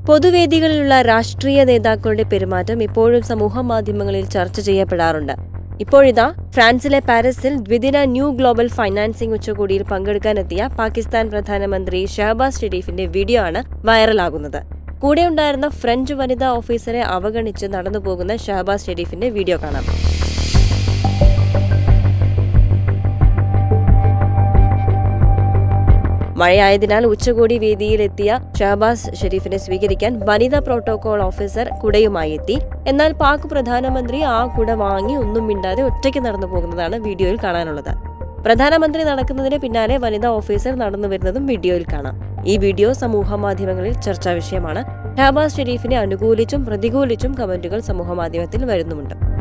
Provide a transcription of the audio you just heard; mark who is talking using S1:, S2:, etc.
S1: പൊതുവേദികളിലുള്ള രാഷ്ട്രീയ നേതാക്കളുടെ പെരുമാറ്റം ഇപ്പോഴും സമൂഹമാധ്യമങ്ങളിൽ ചർച്ച ചെയ്യപ്പെടാറുണ്ട്. ഇപ്പോഴിതാ ഫ്രാൻസിലെ പാരീസിൽ ദ്വിദിന ന്യൂ ഗ്ലോബൽ ഫൈനാൻസിംഗ് ഉച്ചകോടിയിൽ പങ്കെടുക്കാനെത്തിയ പാകിസ്ഥാൻ പ്രധാനമന്ത്രി ഷഹബാസ് ഷെരീഫിന്റെ വീഡിയോ ആണ് വൈറലാകുന്നത്. കൂടെയുണ്ടായിരുന്ന ഫ്രഞ്ച് വനിതാ ഓഫീസറെ അവഗണിച്ച് നടന്നുപോകുന്ന ഷഹബാസ് ഷെരീഫിന്റെ വീഡിയോ കാണാം. മഴയായതിനാൽ ഉച്ചകോടി വേദിയിലെത്തിയ ഷഹബാസ് ഷെരീഫിനെ സ്വീകരിക്കാൻ വനിതാ പ്രോട്ടോകോൾ ഓഫീസർ കുടയുമായി എത്തി. എന്നാൽ പാക് പ്രധാനമന്ത്രി ആ കുട വാങ്ങി ഒന്നും മിണ്ടാതെ ഒറ്റയ്ക്ക് നടന്നു പോകുന്നതാണ് വീഡിയോയിൽ കാണാനുള്ളത്. പ്രധാനമന്ത്രി നടക്കുന്നതിന് പിന്നാലെ വനിതാ ഓഫീസർ നടന്നു വരുന്നതും വീഡിയോയിൽ കാണാം. ഈ വീഡിയോ സമൂഹമാധ്യമങ്ങളിൽ ചർച്ചാ വിഷയമാണ്. ഷഹബാസ് ഷെരീഫിനെ അനുകൂലിച്ചും പ്രതികൂലിച്ചും കമന്റുകൾ സമൂഹമാധ്യമത്തിൽ വരുന്നുമുണ്ട്.